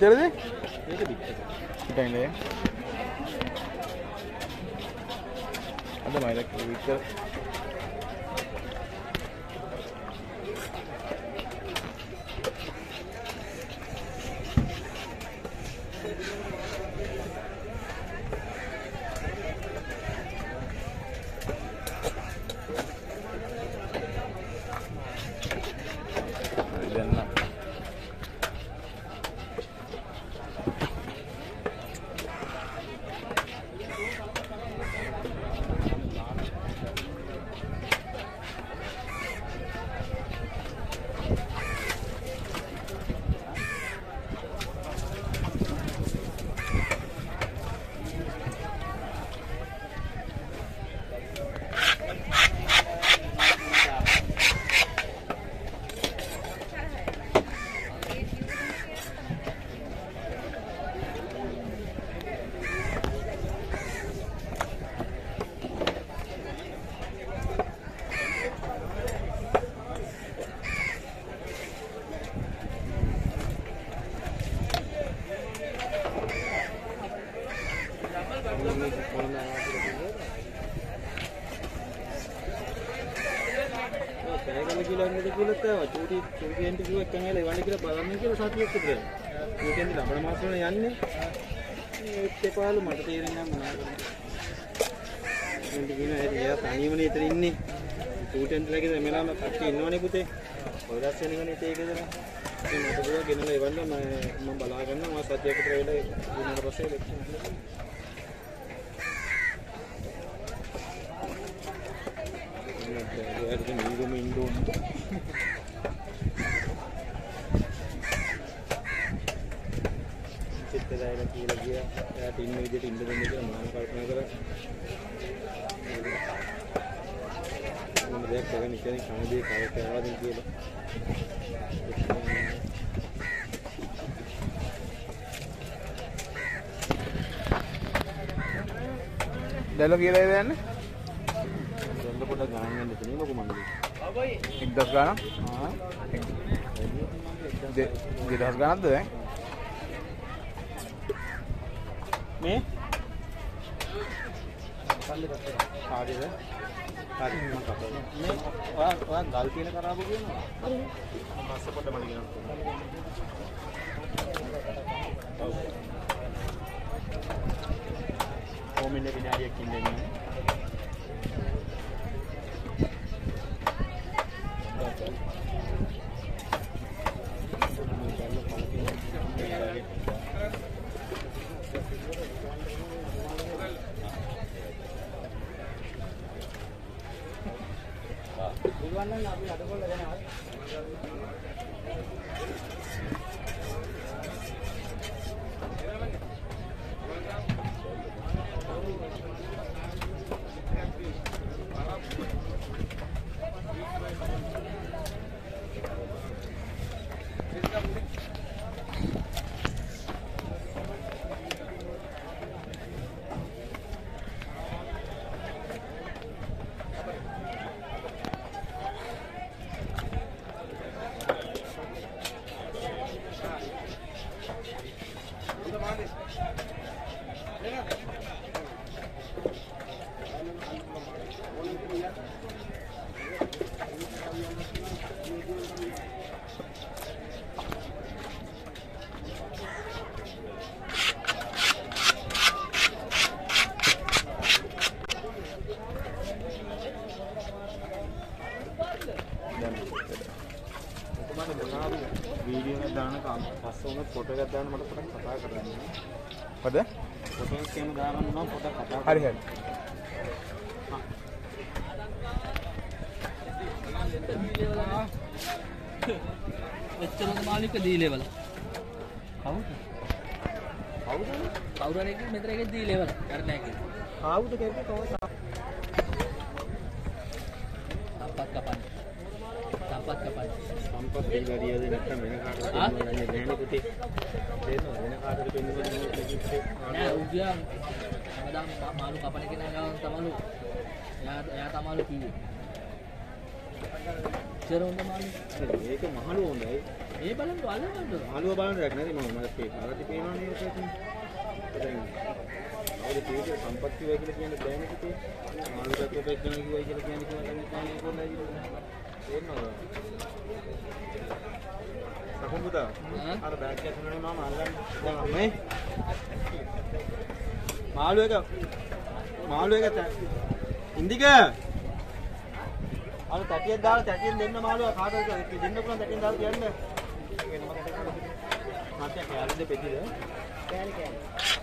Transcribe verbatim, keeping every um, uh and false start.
එච්චරද? ඒක පිටට. පිටින්නේ. අද මයිලක් විතර චූටි චූටිෙන්ට කිව්ව එකම වෙලාව එවන්න කියලා බලන්න කියලා සතියක් විතර. චූටිෙන්ට ලබන මාස වල යන්නේ. ඒත් එපාලු මට තේරෙන්නේ නැහැ මොනවද. එන්ට කියන හැටි එයා තනියමනේ ඉතින් ඉන්නේ. චූටිෙන්ට ලගේ මෙලාම කට්ටිය ඉන්නවනේ පුතේ. ඔය දැස් වෙනකනේ ඒකද නෑ. ඉතින් මට ගියා ගෙනලා එවන්න මම මම බලා ගන්නවා මම සතියක් විතර වෙලා ඊට පස්සේ ලෙක්චර් ඒකට නිරුම ඉන්නෝ චිත්තදායක කියලා ගියා. එයාට ඉන්න විදිහට ඉන්න දෙන්න කියලා මම කල්පනා කරා. මම දෙයක් කරගෙන ඉතින් කනදී කවක ආවදින් කියලා. දැල්ල කියලා යන්නේ? දැල්ල පොඩ ගාන යන්න තියෙන ලොකු මණ්ඩලෙ. අබයි එක්දහස් ගානක්? ආ. දෙදහස් ගානක්ද දැන්? මේ පල්ලෙ පැත්තේ කාඩේද? හරි මම කතා මේ ඔයා ඔයා ගල් තියෙන කරාබු කියනවා. හරි. පස්ස පොඩ මණ ගෙනත්. කොමින් එක විනාඩියක් ඉන්නේ. ඉවන්නන් අපි අඩකොල්ල යනවා. वीडियो में दाना काम पासों में फोटो का दाना मतलब पता कथा कर रहे हैं पता फोटो के में दाना ना फोटो कथा हरी हरी එච්චර මාලික දී ලෙවල කවුද කවුද කවුරුනේ කිව්ව මෙතන එකේ දී ලෙවල කරන්නේ නැහැ කවුද කියන්නේ කවුද සම්පත් කපන්න සම්පත් කපන්න සම්පත් දෙවියද නැත්නම් වෙන කාටද දෙන්නේ නැහැ පුතේ තේරෙනවද වෙන කාටද දෙන්නේ නෑ උගියා හැමදාම මාළු කපන කෙනා ගාව තමලු එයා එයා තමලු කිව්වේ ඉතර හොඳ මාළු ඒක මහලු හොඳයි මේ බලන්න අල්ල ගන්න. මාළුව බලන්න දෙයක් නැති මම මට පේ. අරටි පේනවනේ ඔක ඉතින්. දැන් අවුල තීවිත සම්පත්තිය වෙයි කියලා කියන්නේ බෑනේ කිතේ. මාළුවට ඔපෙක් ගන්න කිව්වයි කියලා කියන්නේ කියලා තමයි කියන්නේ කොහොමද තේරෙනවද? සකුඹුදා. අර බෑග් එක තුනනේ මම අල්ලන්නේ. දැන් අම්මේ. මාළුව එක මාළුව එක ඉන්දික අර තැටියක් දාලා තැටියෙන් දෙන්න මාළුව කාටද දෙන්න පුළුවන් තැටියෙන් දාලා කියන්න. වෙනම කටක. මාත්‍ය කෑල්ලද පෙතිද? කෑලි කෑලි.